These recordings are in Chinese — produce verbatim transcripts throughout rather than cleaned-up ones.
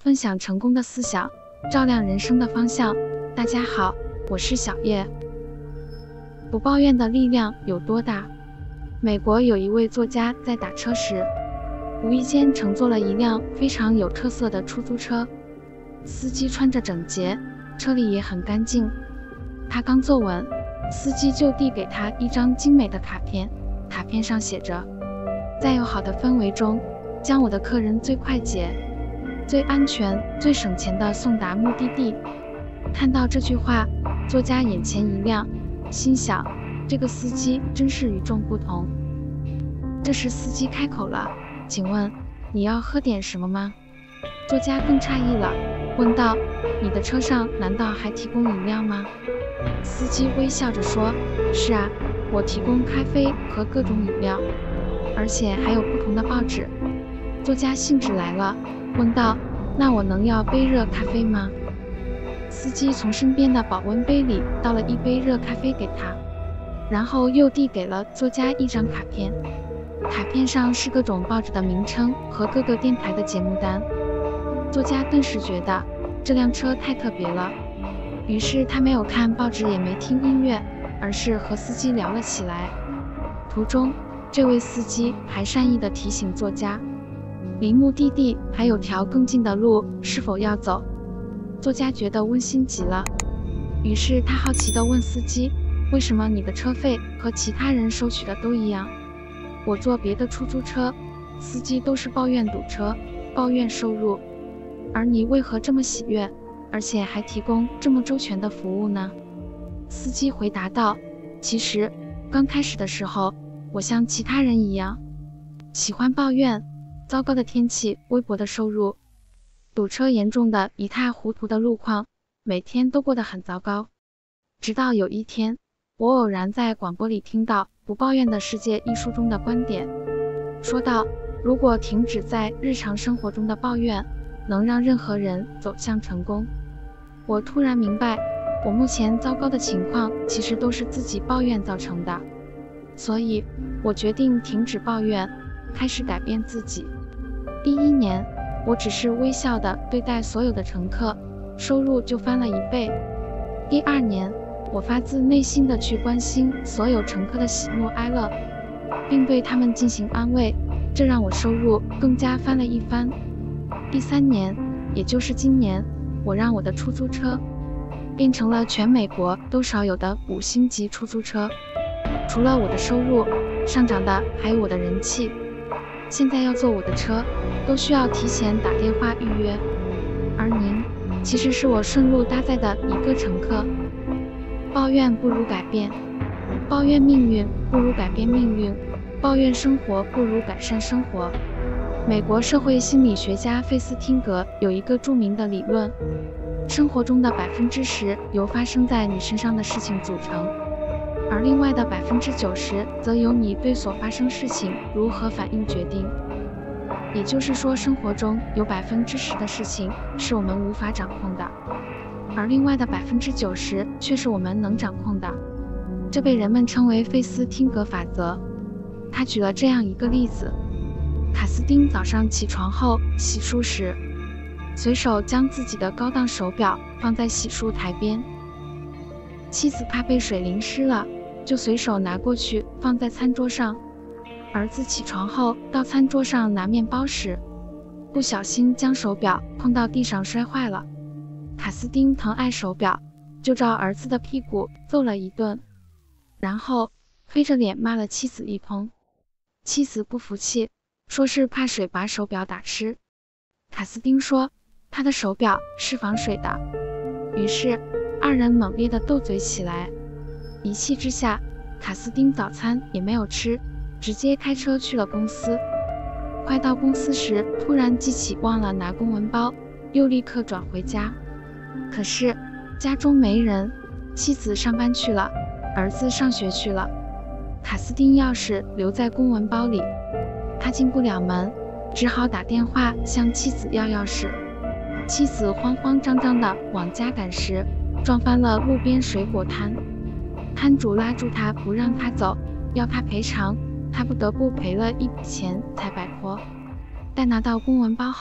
分享成功的思想，照亮人生的方向。大家好，我是小叶。不抱怨的力量有多大？美国有一位作家在打车时，无意间乘坐了一辆非常有特色的出租车，司机穿着整洁，车里也很干净。他刚坐稳，司机就递给他一张精美的卡片，卡片上写着：在友好的氛围中，将我的客人最快捷、最安全、最省钱地送达目的地。看到这句话，作家眼前一亮，心想，这个司机真是与众不同。这时司机开口了，请问你要喝点什么吗？作家更诧异了，问道，你的车上难道还提供饮料吗？司机微笑着说，是啊，我提供咖啡和各种饮料，而且还有不同的报纸。作家兴致来了，问道，那我能要杯热咖啡吗？司机从身边的保温杯里倒了一杯热咖啡给他，然后又递给了作家一张卡片，卡片上是各种报纸的名称和各个电台的节目单。作家顿时觉得这辆车太特别了，于是他没有看报纸，也没听音乐，而是和司机聊了起来。途中，这位司机还善意地提醒作家，离目的地还有条更近的路，是否要走？作家觉得温馨极了，于是他好奇地问司机，为什么你的车费和其他人收取的都一样？我坐别的出租车，司机都是抱怨堵车，抱怨收入，而你为何这么喜悦，而且还提供这么周全的服务呢？司机回答道，其实刚开始的时候，我像其他人一样，喜欢抱怨糟糕的天气、微薄的收入、堵车严重的一塌糊涂的路况，每天都过得很糟糕。直到有一天，我偶然在广播里听到《不抱怨的世界》一书中的观点，说道，如果停止在日常生活中的抱怨，能让任何人走向成功。我突然明白，我目前糟糕的情况其实都是自己抱怨造成的，所以我决定停止抱怨，开始改变自己。第一年，我只是微笑地对待所有的乘客，收入就翻了一倍。第二年，我发自内心地去关心所有乘客的喜怒哀乐，并对他们进行安慰，这让我收入更加翻了一番。第三年，也就是今年，我让我的出租车变成了全美国都少有的五星级出租车。除了我的收入上涨的，还有我的人气。现在要坐我的车，都需要提前打电话预约，而您其实是我顺路搭载的一个乘客。抱怨不如改变，抱怨命运不如改变命运，抱怨生活不如改善生活。美国社会心理学家费斯汀格有一个著名的理论，生活中的百分之十由发生在你身上的事情组成，而另外的百分之九十则由你对所发生事情如何反应决定。也就是说，生活中有百分之十的事情是我们无法掌控的，而另外的百分之九十却是我们能掌控的。这被人们称为费斯汀格法则。他举了这样一个例子：卡斯汀早上起床后洗漱时，随手将自己的高档手表放在洗漱台边，妻子怕被水淋湿了，就随手拿过去放在餐桌上。儿子起床后到餐桌上拿面包时，不小心将手表碰到地上摔坏了。卡斯汀疼爱手表，就照儿子的屁股揍了一顿，然后黑着脸骂了妻子一通。妻子不服气，说是怕水把手表打湿。卡斯汀说他的手表是防水的。于是二人猛烈地斗嘴起来。一气之下，卡斯汀早餐也没有吃，直接开车去了公司。快到公司时，突然记起忘了拿公文包，又立刻转回家。可是家中没人，妻子上班去了，儿子上学去了，卡斯汀钥匙留在公文包里，他进不了门，只好打电话向妻子要钥匙。妻子慌慌张张地往家赶时，撞翻了路边水果摊，摊主拉住他不让他走，要他赔偿，他不得不赔了一笔钱才摆脱。待拿到公文包后，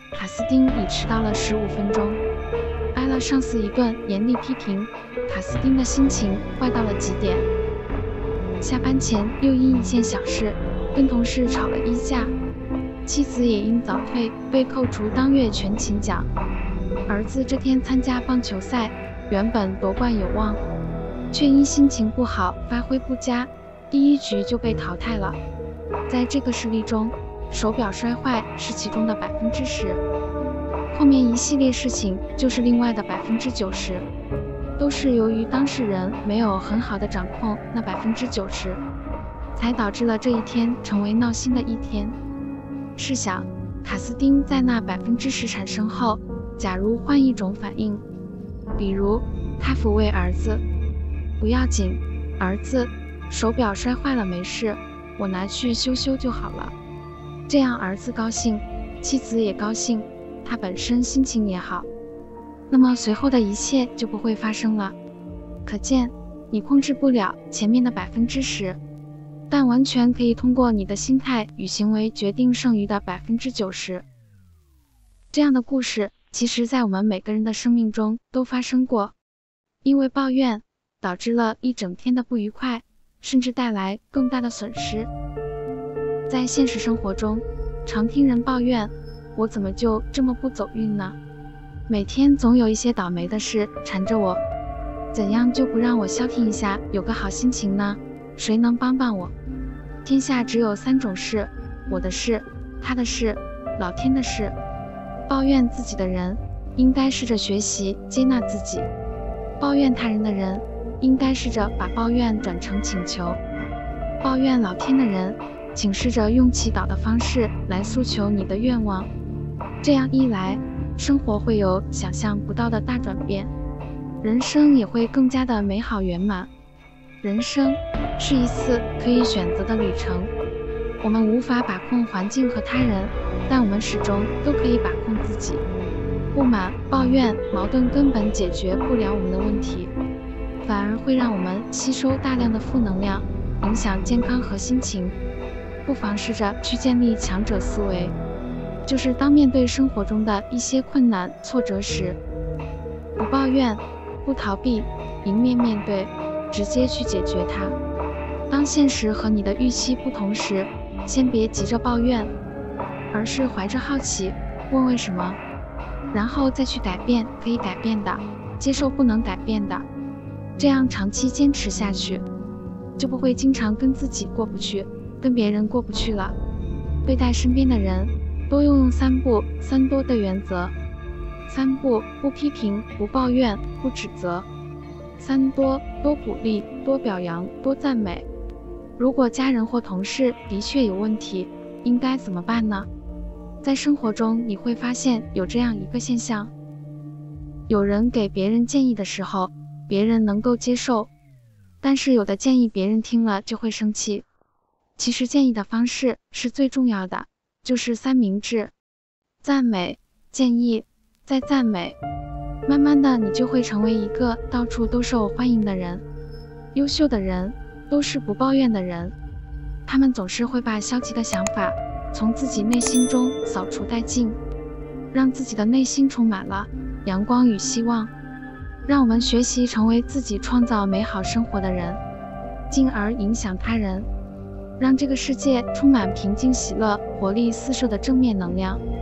卡斯汀已迟到了十五分钟。挨了上司一顿严厉批评，卡斯汀的心情坏到了极点。下班前又因一件小事跟同事吵了一架，妻子也因早退被扣除当月全勤奖。儿子这天参加棒球赛，原本夺冠有望，却因心情不好发挥不佳，第一局就被淘汰了。在这个事例中，手表摔坏是其中的百分之十，后面一系列事情就是另外的百分之九十，都是由于当事人没有很好的掌控那百分之九十，才导致了这一天成为闹心的一天。试想，卡斯汀在那百分之十产生后，假如换一种反应，比如他抚慰儿子，不要紧，儿子，手表摔坏了没事，我拿去修修就好了。这样儿子高兴，妻子也高兴，他本身心情也好，那么随后的一切就不会发生了。可见，你控制不了前面的百分之十，但完全可以通过你的心态与行为决定剩余的百分之九十。这样的故事，其实在我们每个人的生命中都发生过。因为抱怨，导致了一整天的不愉快，甚至带来更大的损失。在现实生活中，常听人抱怨，我怎么就这么不走运呢？每天总有一些倒霉的事缠着我，怎样就不让我消停一下，有个好心情呢？谁能帮帮我？天下只有三种事，我的事、他的事、老天的事。抱怨自己的人，应该试着学习接纳自己；抱怨他人的人，应该试着把抱怨转成请求；抱怨老天的人，请试着用祈祷的方式来诉求你的愿望。这样一来，生活会有想象不到的大转变，人生也会更加的美好圆满。人生是一次可以选择的旅程，我们无法把控环境和他人，但我们始终都可以把控自己。不满、抱怨、矛盾根本解决不了我们的问题，反而会让我们吸收大量的负能量，影响健康和心情。不妨试着去建立强者思维，就是当面对生活中的一些困难、挫折时，不抱怨，不逃避，迎面面对，直接去解决它。当现实和你的预期不同时，先别急着抱怨，而是怀着好奇，问为什么，然后再去改变可以改变的，接受不能改变的。这样长期坚持下去，就不会经常跟自己过不去，跟别人过不去了。对待身边的人，多用用三不三多的原则。三不：不批评，不抱怨，不指责；三多：多鼓励，多表扬，多赞美。如果家人或同事的确有问题，应该怎么办呢？在生活中你会发现有这样一个现象，有人给别人建议的时候，别人能够接受，但是有的建议别人听了就会生气。其实建议的方式是最重要的，就是三明治：赞美、建议、再赞美。慢慢的，你就会成为一个到处都受欢迎的人。优秀的人都是不抱怨的人，他们总是会把消极的想法从自己内心中扫除殆尽，让自己的内心充满了阳光与希望。让我们学习成为自己创造美好生活的人，进而影响他人，让这个世界充满平静、喜乐、活力四射的正面能量。